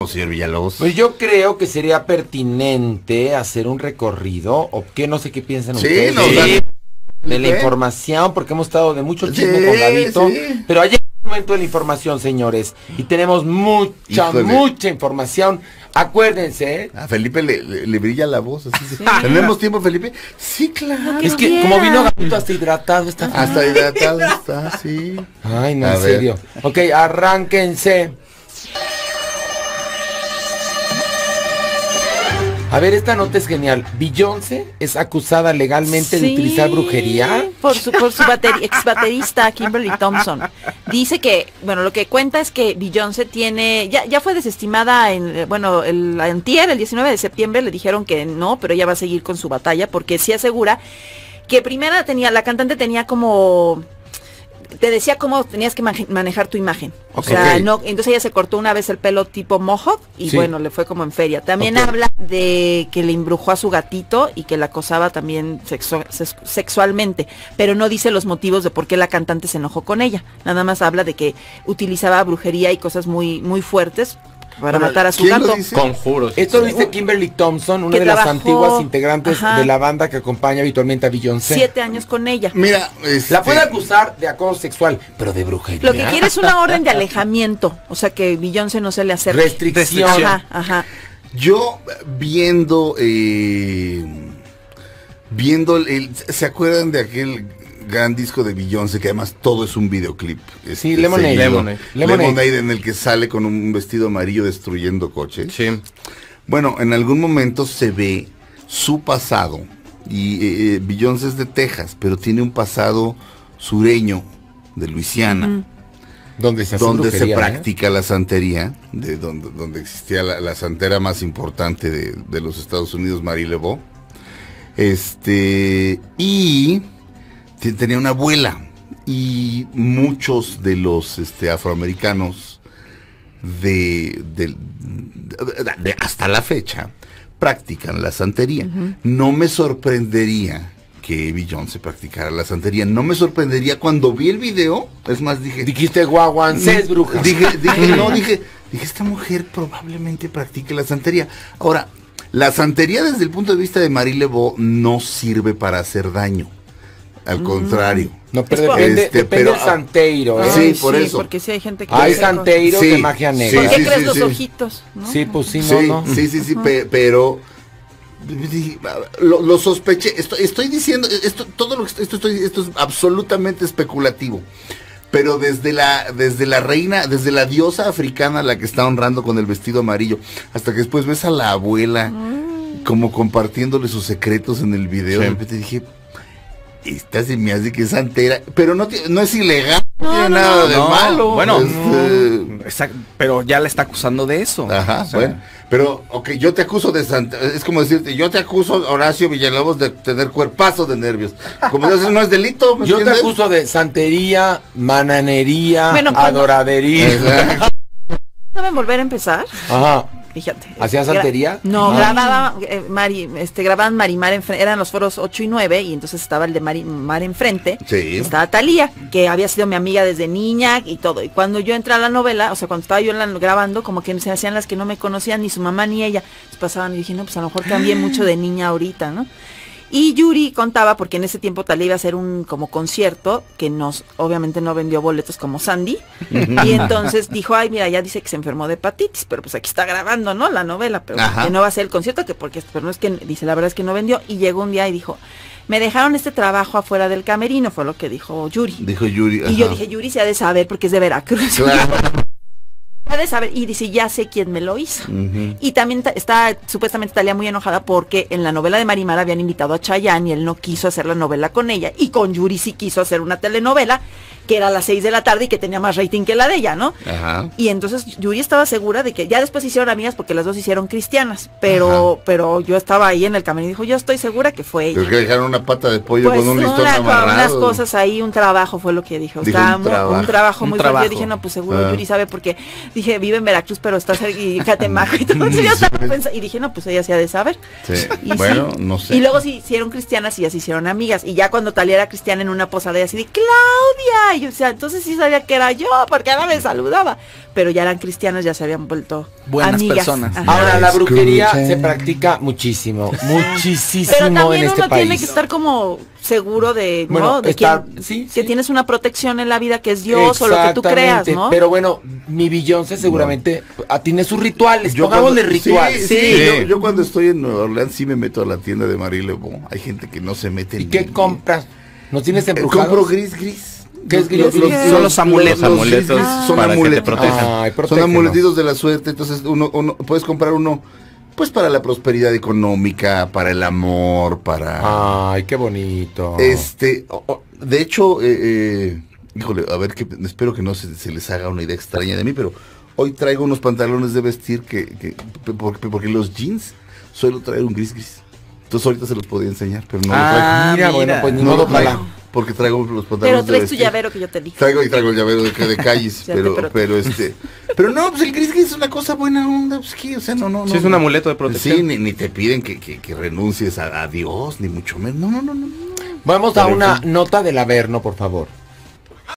señor Villalobos? Pues yo creo que sería pertinente hacer un recorrido, o que no sé qué piensan ustedes. De la información, porque hemos estado de mucho chisme con Gabito, pero ayer es el momento de la información, señores, y tenemos mucha información. Acuérdense, ¿eh? A Felipe le brilla la voz, así. Sí. ¿Tenemos tiempo, Felipe? Sí, claro. Es que como vino Gabito hasta hidratado está. Hasta hidratado está, sí. Ay, no, en serio. Ok, arránquense. A ver, esta nota es genial. Beyoncé es acusada legalmente de utilizar brujería. Por su ex baterista Kimberly Thompson. Dice que, bueno, lo que cuenta es que Beyoncé tiene, ya fue desestimada el 19 de septiembre le dijeron que no, pero ella va a seguir con su batalla porque sí asegura que la cantante tenía como, te decía cómo tenías que manejar tu imagen. O sea, no, entonces ella se cortó una vez el pelo tipo mohawk y bueno, le fue como en feria. También habla de que le embrujó a su gatito y que la acosaba también sexualmente, pero no dice los motivos de por qué la cantante se enojó con ella. Nada más habla de que utilizaba brujería y cosas muy, muy fuertes para matar a su gato. Conjuros. Esto lo dice Kimberly Thompson, una de las antiguas integrantes de la banda que acompaña habitualmente a Beyoncé. 7 años con ella. Mira, la puede acusar de acoso sexual, pero de brujería. Lo que quiere es una orden de alejamiento, o sea que Beyoncé no se le acerque. Restricción. Yo viendo ¿se acuerdan de aquel gran disco de Beyoncé, que además todo es un videoclip? Sí, Lemonade, en el que sale con un vestido amarillo destruyendo coches. Sí. Bueno, en algún momento se ve su pasado, y Beyoncé es de Texas, pero tiene un pasado sureño, de Luisiana, donde se practica la santería, donde existía la santera más importante de los Estados Unidos, Marie Laveau. Y tenía una abuela, y muchos de los afroamericanos de hasta la fecha practican la santería. No me sorprendería que Beyoncé practicara la santería. No me sorprendería cuando vi el video. Es más, dijiste guaguancé es bruja. Dije, esta mujer probablemente practique la santería. Ahora, la santería desde el punto de vista de Marie Laveau no sirve para hacer daño. Al contrario. No, pero depende del santeiro, ¿eh? Sí, por eso. Porque sí hay gente que hay santeiros de magia negra. ¿Por qué crees los ojitos? ¿No? Sí, pues sí, no. Sí, pero lo sospeché. Estoy diciendo, esto es absolutamente especulativo. Pero desde la reina, desde la diosa africana, la que está honrando con el vestido amarillo, hasta que después ves a la abuela como compartiéndole sus secretos en el video, de repente dije, esta se me hace que es santera, pero no es ilegal, no tiene nada de malo. Bueno, pero ya la está acusando de eso. Ajá, o sea, bueno, pero yo te acuso de santería, es como decirte, yo te acuso, Horacio Villalobos, de tener cuerpazo de nervios. Como eso no es delito. Yo te acuso de santería, mananería, adoradería. ¿Saben volver a empezar? Ajá. Fíjate. ¿Hacían santería? Grababan Marimar enfrente, eran los foros 8 y 9, y entonces estaba el de Marimar enfrente. Sí. Estaba Talía, que había sido mi amiga desde niña y todo. Y cuando yo entré a la novela, o sea, cuando estaba yo grabando, como que se hacían las que no me conocían, ni su mamá ni ella. Pues pasaban y dije, no, pues a lo mejor cambié mucho de niña ahorita, ¿no? Y Yuri contaba, porque en ese tiempo Talía iba a hacer un como concierto, que obviamente no vendió boletos como Sandy, y entonces dijo, ay, mira, ya dice que se enfermó de hepatitis, pero pues aquí está grabando, ¿no? La novela, pero que no va a ser el concierto, pero no es que, dice, la verdad es que no vendió, y llegó un día y dijo, me dejaron este trabajo afuera del camerino, fue lo que dijo Yuri. Y yo dije, Yuri se ha de saber porque es de Veracruz. Claro. De saber, y dice, ya sé quién me lo hizo. Y también supuestamente Talía muy enojada porque en la novela de Marimar habían invitado a Chayanne y él no quiso hacer la novela con ella, y con Yuri sí quiso hacer una telenovela que era a las 6 de la tarde y que tenía más rating que la de ella, ¿no? Y entonces Yuri estaba segura de que ya después se hicieron amigas porque las dos se hicieron cristianas, pero yo estaba ahí en el camino y dijo, yo estoy segura que fue ella. Pero que dejaron una pata de pollo con un listón amarrado. Unas cosas ahí, un trabajo fue lo que dijo. Un trabajo muy fuerte. Yo dije, no, pues seguro Yuri sabe, porque dije, vive en Veracruz, pero está cerca y Catemaco, y entonces yo estaba pensando, y dije, no, pues ella se ha de saber. Bueno, no sé. Y luego se hicieron cristianas y ya se hicieron amigas, y ya cuando Talía era cristiana, en una posada, ella así de, Claudia, Y yo decía, entonces sí sabía que era yo, porque ahora me saludaba. Pero ya eran cristianos, ya se habían vuelto buenas amigas. personas. Ajá. Ahora, la brujería se practica muchísimo, muchísimo pero también en este uno país. tiene que estar como seguro de, Bueno, ¿no? De que tienes una protección en la vida que es Dios o lo que tú creas, ¿no? Pero bueno, mi Beyoncé seguramente tiene sus rituales, pongámosle rituales. Yo cuando estoy en Nueva Orleans sí me meto a la tienda de Marie Laveau. Hay gente que no se mete. ¿Y qué compras? ¿No tienes embrujados? Compro gris. ¿Qué es gris? Son los amuletos. Son para amuletos. que te protejan. Ay, Son amuletitos de la suerte. Entonces uno puedes comprar uno, pues para la prosperidad económica, para el amor, para. Ay, qué bonito. De hecho, híjole, a ver, espero que no se les haga una idea extraña de mí, pero hoy traigo unos pantalones de vestir porque los jeans suelo traer un gris. Entonces ahorita se los podía enseñar, pero no lo traigo. Mira, bueno, pues ni No modo lo traigo, para. porque traigo los Pero pantalones de traes tu vestir. llavero que yo te dije. Traigo el llavero de calles, Ya pero no, pues el gris es una cosa buena onda, pues que, o sea, no. Sí, es un amuleto de protección. Sí, ni te piden que renuncies a Dios, ni mucho menos. No. Vamos a una nota del Averno, por favor.